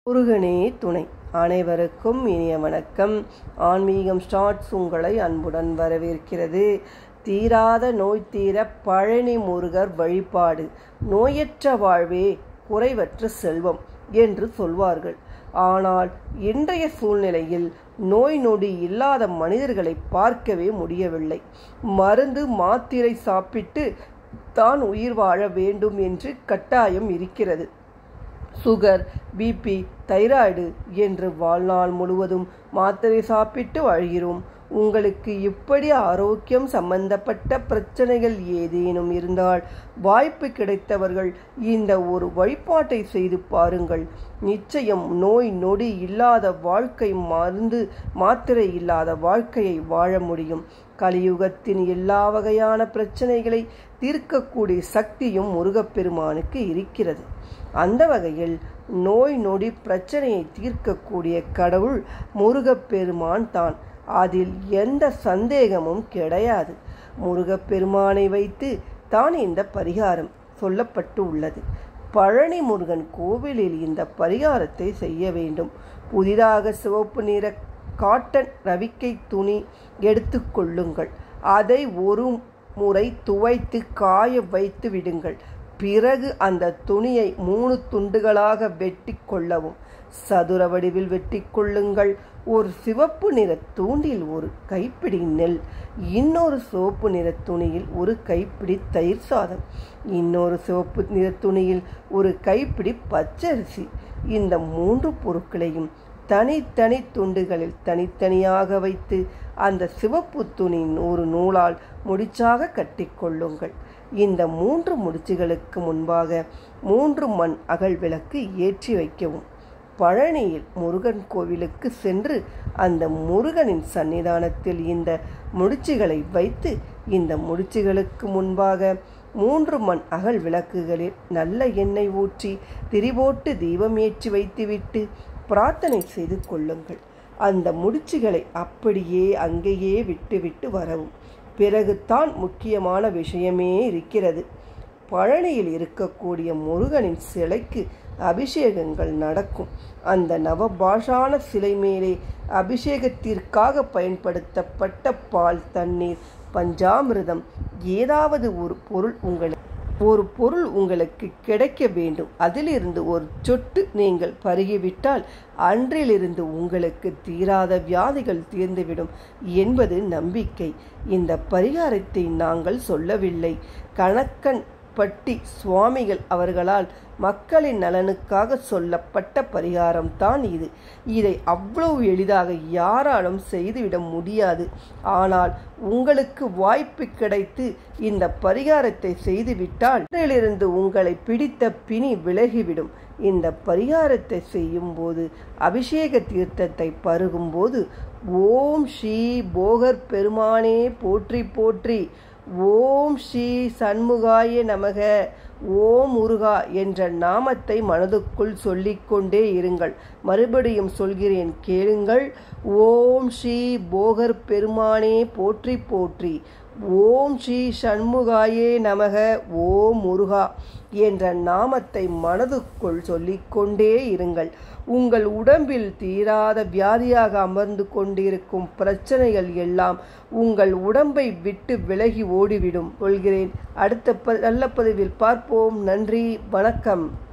முருகனே துணை. அனைவருக்கும் இனிய வணக்கம். ஆன்மீகம் ஸ்டார்ட்ஸ் உங்களை அன்புடன் வரவேற்கிறது. தீராத நோய் தீர பழனி முருகர் வழிபாடு. நோயற்ற வாழ்வே குறைவற்ற செல்வம் என்று சொல்வார்கள். ஆனால் இன்றைய சூழ்நிலையில் நோய் நொடி இல்லாத மனிதர்களை பார்க்கவே முடியவில்லை. மருந்து மாத்திரை சாப்பிட்டு தான் உயிர் வாழ வேண்டும் என்று கட்டாயம் இருக்கிறது. சுகர், பிபி, தைராய்டு என்று வாழ்நாள் முழுவதும் மாத்திரை சாப்பிட்டு வாழ்கிறோம். உங்களுக்கு இப்படி ஆரோக்கியம் சம்பந்தப்பட்ட பிரச்சனைகள் ஏதேனும் இருந்தால் வாய்ப்பு கிடைத்தவர்கள் இந்த ஒரு வழிபாட்டை செய்து பாருங்கள். நிச்சயம் நோய் நொடி இல்லாத வாழ்க்கை, மருந்து மாத்திரை இல்லாத வாழ்க்கையை வாழ முடியும். கலியுகத்தின் எல்லா வகையான பிரச்சனைகளை தீர்க்கக்கூடிய சக்தியும் முருகப்பெருமானுக்கு இருக்கிறது. அந்த வகையில் நோய் நொடி பிரச்சனையை தீர்க்கக்கூடிய கடவுள் முருகப்பெருமான் தான். அதில் எந்த சந்தேகமும் கிடையாது. முருகப்பெருமானை வைத்து தான் இந்த பரிகாரம் சொல்லப்பட்டு உள்ளது. பழனி முருகன் கோவிலில் இந்த பரிகாரத்தை செய்ய வேண்டும். புதிதாக சிவப்பு நிற காட்டன் ரவிக்கை துணி எடுத்துக்கொள்ளுங்கள். அதை ஒரு முறை துவைத்து காய வைத்து விடுங்கள். பிறகு அந்த துணியை 3 துண்டுகளாக வெட்டி கொள்ளவும். சதுர வடிவில் வெட்டி கொள்ளுங்கள். ஒரு சிவப்பு நிற தூண்டில் ஒரு கைப்பிடி நெல், இன்னொரு சிவப்பு நிற துணியில் ஒரு கைப்பிடி தயிர் சாதம், இன்னொரு சிவப்பு நிற துணியில் ஒரு கைப்பிடி பச்சரிசி. இந்த 3 பொருட்களையும் தனித்தனி துண்டுகளில் தனித்தனியாக வைத்து அந்த சிவப்பு துணி ஒரு நூலால் முடிச்சாக கட்டிக்கொள்ளுங்கள். இந்த 3 முடிச்சுகளுக்கு முன்பாக 3 மண் அகல் விளக்கு ஏற்றி வைக்கவும். பழனியில் முருகன் கோவிலுக்கு சென்று அந்த முருகனின் சன்னிதானத்தில் இந்த முடிச்சுகளை வைத்து இந்த முடிச்சுகளுக்கு முன்பாக 3 மண் அகல் விளக்குகளில் நல்ல எண்ணெய் ஊற்றி திரிபோட்டு தீபம் ஏற்றி வைத்துவிட்டு பிரார்த்தனை செய்து கொள்ளுங்கள். அந்த முடிச்சுகளை அப்படியே அங்கேயே விட்டு வரவும். பிறகு தான் முக்கியமான விஷயமே இருக்கிறது. பழனியில் இருக்கக்கூடிய முருகனின் சிலைக்கு அபிஷேகங்கள் நடக்கும். அந்த நவபாஷான சிலை மேலே அபிஷேகத்திற்காக பயன்படுத்தப்பட்ட பால், தண்ணீர், பஞ்சாமிர்தம் ஏதாவது ஒரு பொருள் உங்களுக்கு கிடைக்க வேண்டும். அதிலிருந்து ஒரு சொட்டு நீங்கள் பருகிவிட்டால் அன்றிலிருந்து உங்களுக்கு தீராத வியாதிகள் தீர்ந்துவிடும் என்பது நம்பிக்கை. இந்த பரிகாரத்தை நாங்கள் சொல்லவில்லை. கணக்கன்பட்டி சுவாமிகள் அவர்களால் மக்களின் நலனுக்காக சொல்லப்பட்ட பரிகாரம் தான் இது. இதை அவ்வளவு எளிதாக யாராலும் செய்துவிட முடியாது. ஆனால் உங்களுக்கு வாய்ப்பு கிடைத்து இந்த பரிகாரத்தை செய்துவிட்டால் இதிலிருந்து உங்களை பிடித்த பிணி விலகிவிடும். இந்த பரிகாரத்தை செய்யும் போது அபிஷேக தீர்த்தத்தை பருகும்போது ஓம் ஸ்ரீ போகர் பெருமானே போற்றி போற்றி, ஓம் ஸ்ரீ சண்முகாய நமக, ஓம் முருகா என்ற நாமத்தை மனதுக்குள் சொல்லிக்கொண்டே இருங்கள். மறுபடியும் சொல்கிறேன், கேளுங்கள். ஓம் ஸ்ரீ போகர் பெருமானே போற்றி போற்றி, ஓம் ஸ்ரீ சண்முகாயே நமக, ஓம் முருகா என்ற நாமத்தை மனதுக்குள் சொல்லிக்கொண்டே இருங்கள். உங்கள் உடம்பில் தீராத வியாதியாக அமர்ந்து கொண்டிருக்கும் பிரச்சனைகள் எல்லாம் உங்கள் உடம்பை விட்டு விலகி ஓடிவிடும். சொல்கிறேன். அடுத்த நல்ல பதிவில் பார்ப்போம். நன்றி, வணக்கம்.